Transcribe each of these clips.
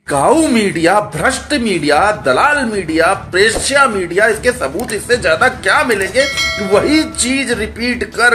बिकाऊ मीडिया, भ्रष्ट मीडिया, दलाल मीडिया, प्रेष्या मीडिया, इसके सबूत इससे ज्यादा क्या मिलेंगे? वही चीज रिपीट कर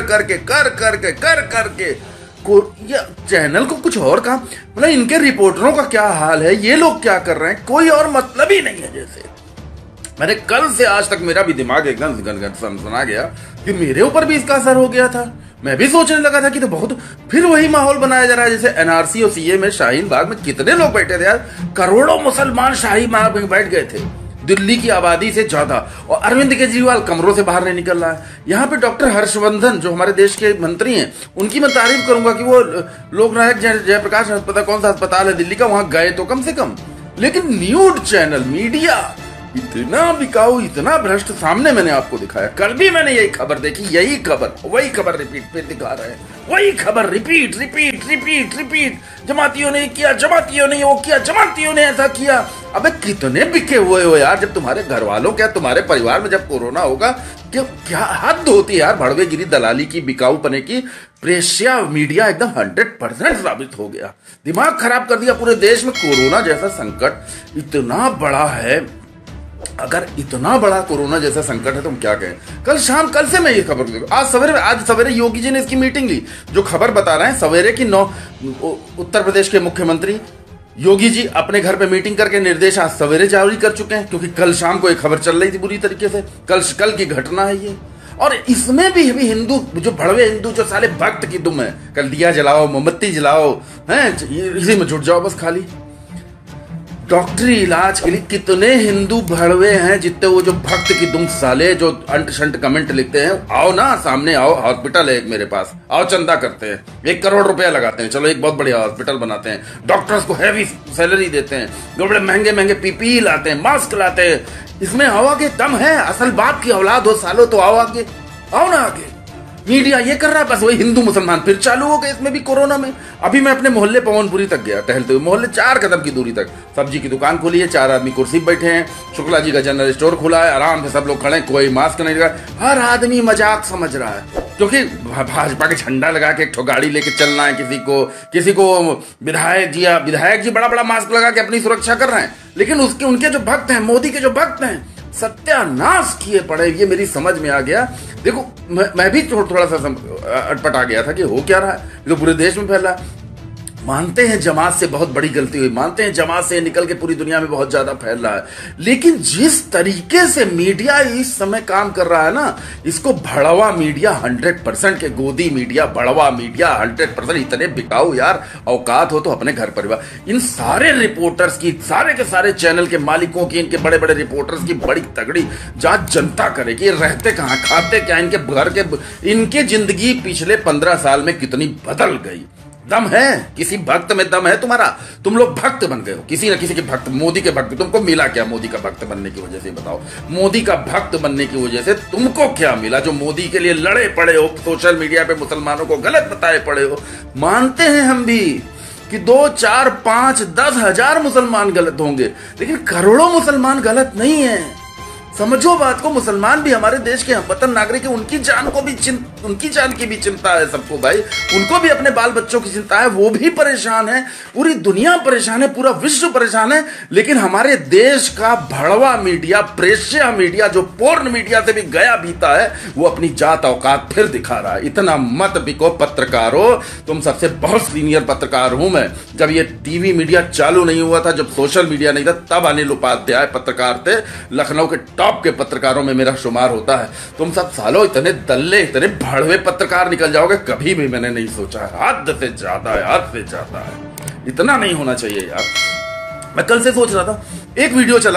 करके ये चैनल को कुछ और काम, मतलब इनके रिपोर्टरों का क्या हाल है, ये लोग क्या कर रहे हैं, कोई और मतलब ही नहीं है। जैसे मैंने कल से आज तक मेरा भी दिमाग एकदम गनगन सनसना गया कि मेरे ऊपर भी इसका असर हो गया था। मैं भी सोचने लगा था कि तो बहुत फिर वही माहौल बनाया जा रहा है जैसे एनआरसी और सीए में शाहीन बाग में कितने लोग बैठे थे यार, करोड़ों मुसलमान शाहीन बाग में बैठ गए थे, दिल्ली की आबादी से ज्यादा। और अरविंद केजरीवाल कमरों से बाहर नहीं निकल रहा है। यहाँ पे डॉक्टर हर्षवर्धन जो हमारे देश के मंत्री हैं, उनकी मैं तारीफ करूंगा कि वो लोकनायक जयप्रकाश अस्पताल, कौन सा अस्पताल है दिल्ली का, वहां गए तो कम से कम। लेकिन न्यूज चैनल मीडिया इतना बिकाऊ, इतना भ्रष्ट, सामने मैंने आपको दिखाया। कल भी मैंने यही खबर देखी, यही खबर, वही खबर रिपीट फिर दिखा रहे हैं, वही खबर रिपीट। जमातियों ने किया, जमातियों ने वो किया, जमातियों ने ऐसा किया। अबे कितने बिके हुए हो यार, जब तुम्हारे घर वालों, क्या तुम्हारे परिवार में जब कोरोना होगा, क्या हद होती है यार भड़वेगिरी, दलाली की, बिकाऊ पने की। प्रेष्या मीडिया एकदम 100% साबित हो गया, दिमाग खराब कर दिया पूरे देश में। कोरोना जैसा संकट इतना बड़ा है, अगर इतना बड़ा कोरोना जैसा संकट है तो हम क्या कहें। कल से मैं ये खबर देखो, आज सवेरे योगी जी ने इसकी मीटिंग ली। जो खबर बता रहे हैं सवेरे की उत्तर प्रदेश के मुख्यमंत्री योगी जी अपने घर पे मीटिंग करके निर्देश आज सवेरे जारी कर चुके हैं, क्योंकि कल शाम को एक खबर चल रही थी बुरी तरीके से। कल की घटना है ये। और इसमें भी हिंदू, जो भड़वे हिंदू, जो साले भक्त की दुम है, कल दिया जलाओ, मोमबत्ती जलाओ, हैं, इसी में जुट जाओ बस खाली। डॉक्टरी इलाज के लिए कितने हिंदू भड़वे हैं, जितने वो जो भक्त की दुम साले जो अंट शंट कमेंट लिखते हैं। आओ ना, सामने आओ, हॉस्पिटल है एक मेरे पास, आओ चंदा करते हैं, 1 करोड़ रुपया लगाते हैं, चलो एक बहुत बढ़िया हॉस्पिटल बनाते हैं, डॉक्टर्स को हैवी सैलरी देते हैं, बड़े महंगे पीपीई लाते हैं, मास्क लाते हैं। इसमें आओ आगे, दम है, असल बाप की औलाद हो सालो तो आओ आगे, आओ ना आगे। मीडिया ये कर रहा है, बस वही हिंदू मुसलमान फिर चालू हो गए इसमें भी कोरोना में। अभी मैं अपने मोहल्ले पवनपुरी तक गया टहलते हुए, मोहल्ले 4 कदम की दूरी तक सब्जी की दुकान खोली है, 4 आदमी कुर्सी पर बैठे हैं, शुक्ला जी का जनरल स्टोर खुला है, आराम से सब लोग खड़े हैं, कोई मास्क नहीं लगा, हर आदमी मजाक समझ रहा है, क्योंकि भाजपा के झंडा लगा के एक ठो गाड़ी लेके चलना है, किसी को विधायक जी बड़ा मास्क लगा के अपनी सुरक्षा कर रहे हैं। लेकिन उनके जो भक्त हैं, मोदी के जो भक्त हैं, सत्यानाश किए पड़े। ये मेरी समझ में आ गया। देखो मैं भी थोड़ा सा अटपट आ गया था कि हो क्या रहा है, तो पूरे देश में फैल रहा है। मानते हैं जमात से बहुत बड़ी गलती हुई, मानते हैं जमात से निकल के पूरी दुनिया में बहुत ज्यादा फैल रहा है, लेकिन जिस तरीके से मीडिया इस समय काम कर रहा है ना, इसको भड़वा मीडिया 100% के, गोदी मीडिया, भड़वा मीडिया 100%। इतने बिकाऊ यार, औकात हो तो अपने घर परिवार, इन सारे रिपोर्टर्स की, सारे के सारे चैनल के मालिकों की, इनके बड़े बड़े रिपोर्टर्स की बड़ी तगड़ी जांच जनता करे कि रहते कहां, खाते क्या, इनके घर के, इनके जिंदगी पिछले 15 साल में कितनी बदल गई। दम है, किसी भक्त में दम है तुम्हारा? तुम लोग भक्त बन गए हो, किसी न किसी के भक्त, मोदी के भक्त। तुमको मिला क्या मोदी का भक्त बनने की वजह से? बताओ, मोदी का भक्त बनने की वजह से तुमको क्या मिला? जो मोदी के लिए लड़े पड़े हो, सोशल मीडिया पे मुसलमानों को गलत बताए पड़े हो। मानते हैं हम भी कि 2, 4, 5, 10 हजार मुसलमान गलत होंगे, लेकिन करोड़ों मुसलमान गलत नहीं है। समझो बात को, मुसलमान भी हमारे देश के हमवतन नागरिक है, उनकी जान की भी चिंता है सबको भाई, उनको भी अपने बाल बच्चों की चिंता है, वो भी परेशान है, पूरी दुनिया परेशान है, पूरा विश्व परेशान है। लेकिन हमारे देश का भड़वा मीडिया, प्रेष्या मीडिया, जो पोर्न मीडिया से भी गया बीता है, वो अपनी जात औकात फिर दिखा रहा है। इतना मत बिको पत्रकारों, तुम सबसे बहुत सीनियर पत्रकार हूं मैं। जब ये टीवी मीडिया चालू नहीं हुआ था, जब सोशल मीडिया नहीं था, तब अनिल उपाध्याय पत्रकार थे, लखनऊ के टॉप के पत्रकारों में मेरा शुमार होता है। तुम सब सालों इतने दल्ले, इतने भड़वे पत्रकार निकल जाओगे, कभी भी मैंने नहीं सोचा है। हद से ज्यादा है, हद से ज्यादा है, इतना नहीं होना चाहिए यार। मैं कल से सोच रहा था, एक वीडियो चला,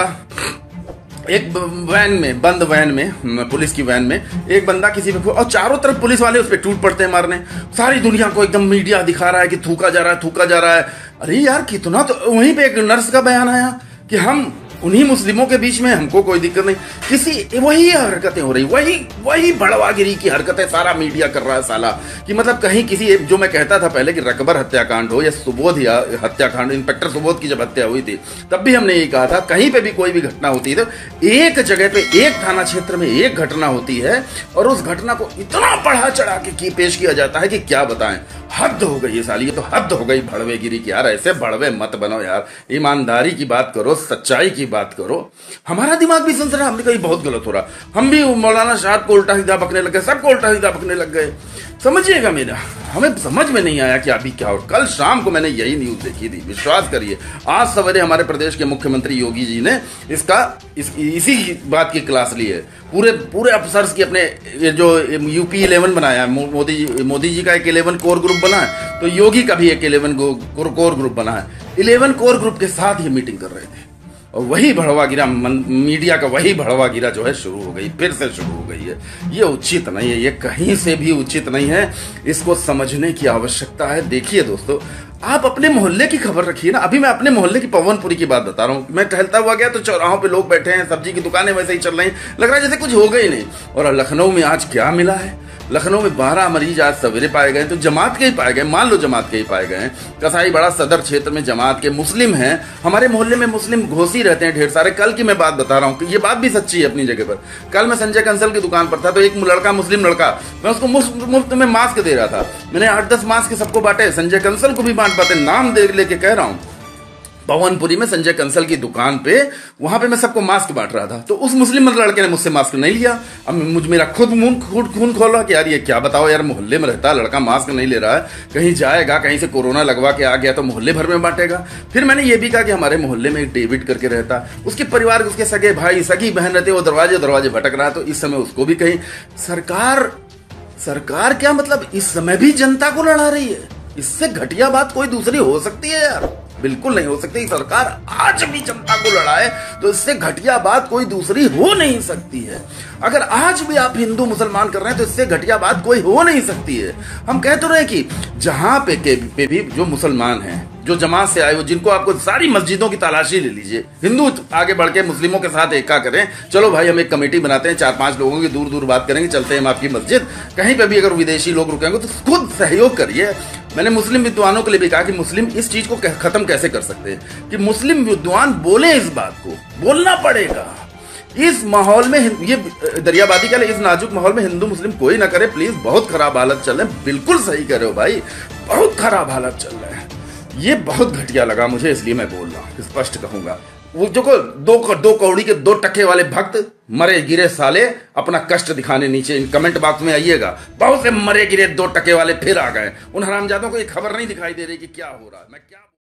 एक वैन में, बंद वैन में, पुलिस की वैन में एक बंदा किसी पे, और चारों तरफ पुलिस वाले उस पर टूट पड़ते हैं मारने, सारी दुनिया को एकदम मीडिया दिखा रहा है कि थूका जा रहा है। अरे यार कितना, तो वहीं पे एक नर्स का बयान आया कि हम उन्हीं मुस्लिमों के बीच में हमको कोई दिक्कत नहीं। किसी वही हरकतें हो रही, वही बड़वागिरी की हरकतें सारा मीडिया कर रहा है साला। कि मतलब कहीं किसी, जो मैं कहता था पहले कि रकबर हत्याकांड हो या सुबोध हत्याकांड, इंस्पेक्टर सुबोध की जब हत्या हुई थी तब भी हमने यही कहा था, कहीं पे भी कोई भी घटना होती है तो एक जगह पे एक थाना क्षेत्र में एक घटना होती है और उस घटना को इतना बढ़ा चढ़ा के पेश किया जाता है कि क्या बताएं। हद हो गई है साली, ये तो हद हो गई भड़वेगिरी की यार। ऐसे भड़वे मत बनो यार, ईमानदारी की बात करो, सच्चाई की बात करो। हमारा दिमाग भी सुन रहा, हमने कहीं बहुत गलत हो रहा, हम भी मौलाना साहब को उल्टा सीधा बकने लग गए, सबको उल्टा सीधा बकने लग गए। समझिएगा मेरा, हमें समझ में नहीं आया कि अभी क्या हो। कल शाम को मैंने यही न्यूज देखी थी, विश्वास करिए। आज सवेरे हमारे प्रदेश के मुख्यमंत्री योगी जी ने इसी बात की क्लास ली है। पूरे अफसर्स की अपने ये जो यूपी 11 बनाया है, मोदी जी का एक 11 कोर ग्रुप बना है, तो योगी का भी एक 11 कोर ग्रुप बना है। 11 कोर ग्रुप के साथ ये मीटिंग कर रहे थे और वही भड़वा गिरा, मीडिया का वही भड़वा गिरा जो है शुरू हो गई, फिर से शुरू हो गई है। ये उचित नहीं है, ये कहीं से भी उचित नहीं है। इसको समझने की आवश्यकता है। देखिए दोस्तों, आप अपने मोहल्ले की खबर रखिए ना। अभी मैं अपने मोहल्ले की पवनपुरी की बात बता रहा हूँ। मैं टहलता हुआ गया तो चौराहों पे लोग बैठे हैं, सब्जी की दुकानें वैसे ही चल रही हैं, लग रहा है जैसे कुछ हो गई नहीं। और लखनऊ में आज क्या मिला है, लखनऊ में 12 मरीज आज सवेरे पाए गए, तो जमात के ही पाए गए, मान लो जमात के ही पाए गए। कसाई बड़ा सदर क्षेत्र में जमात के मुस्लिम हैं। हमारे मोहल्ले में मुस्लिम घोसी रहते हैं ढेर सारे। कल की मैं बात बता रहा हूँ कि ये बात भी सच्ची है अपनी जगह पर। कल मैं संजय कंसल की दुकान पर था तो एक लड़का, मुस्लिम लड़का, मैं उसको मुफ्त में मास्क दे रहा था। मैंने 8-10 मास्क सबको बांटे, संजय कंसल को भी बांट पाते, नाम दे लेके कह रहा हूँ। पवनपुरी में संजय कंसल की दुकान पे, वहां पे मैं सबको मास्क बांट रहा था, तो उस मुस्लिम लड़के ने मुझसे मास्क नहीं लिया। अब मेरा खुद खून खोला कि यार ये क्या बताओ यार, मोहल्ले में रहता लड़का मास्क नहीं ले रहा है, कहीं जाएगा कहीं से कोरोना लगवा के आ गया तो मोहल्ले भर में बांटेगा। फिर मैंने ये भी कहा कि हमारे मोहल्ले में एक डेविड करके रहता, उसके परिवार के, उसके सगे भाई सगी बहन रहते, वो दरवाजे भटक रहा, तो इस समय उसको भी कहीं सरकार क्या मतलब इस समय भी जनता को लड़ा रही है। इससे घटिया बात कोई दूसरी हो सकती है यार? बिल्कुल नहीं हो सकती। सरकार आज भी जनता को लड़ाए तो इससे घटिया बात कोई दूसरी हो नहीं सकती है। अगर आज भी आप हिंदू मुसलमान कर रहे हैं तो इससे घटिया बात कोई हो नहीं सकती है। हम कह तो रहे कि जहां पे भी जो मुसलमान हैं, जो जमात से आए हो, जिनको आपको सारी मस्जिदों की तलाशी ले लीजिए, हिंदू आगे बढ़ के मुस्लिमों के साथ एका करें, चलो भाई हम एक कमेटी बनाते हैं, 4-5 लोगों की दूर दूर बात करेंगे, चलते हैं हम आपकी मस्जिद। कहीं पे भी अगर विदेशी लोग रुकेंगे तो खुद सहयोग करिए। मैंने मुस्लिम विद्वानों के लिए भी कहा कि मुस्लिम इस चीज को खत्म कैसे कर सकते हैं, कि मुस्लिम विद्वान बोले, इस बात को बोलना पड़ेगा। इस माहौल में, ये दरियाबादी का, इस नाजुक माहौल में हिंदू मुस्लिम कोई ना करे प्लीज। बहुत खराब हालत चल रहे हैं। बिल्कुल सही कह रहे हो भाई, बहुत खराब हालत चल रहे हैं। ये बहुत घटिया लगा मुझे, इसलिए मैं बोल रहा हूँ, स्पष्ट कहूंगा। वो जो दो कौड़ी के 2 टके वाले भक्त, मरे गिरे साले, अपना कष्ट दिखाने नीचे कमेंट बॉक्स में आइएगा। बहुत से मरे गिरे 2 टके वाले फिर आ गए। उन हरामजादों को ये खबर नहीं दिखाई दे रही कि क्या हो रहा है। मैं क्या